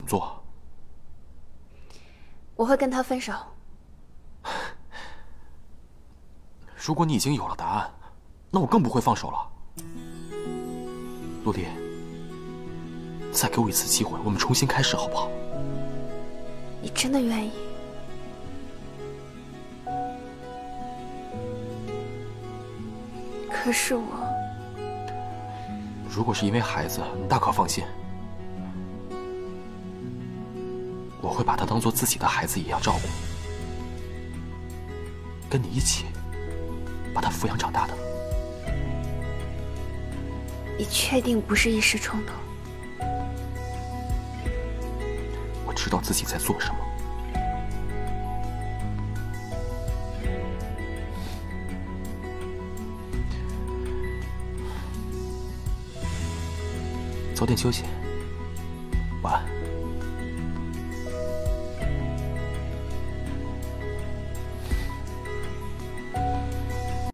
做？ 我会跟他分手。 如果你已经有了答案，那我更不会放手了。陆离，再给我一次机会，我们重新开始，好不好？ 你真的愿意？可是我…… 如果是因为孩子，你大可放心，我会把他当做自己的孩子一样照顾，跟你一起把他抚养长大的。 你确定不是一时冲动？ 我知道自己在做什么。早点休息。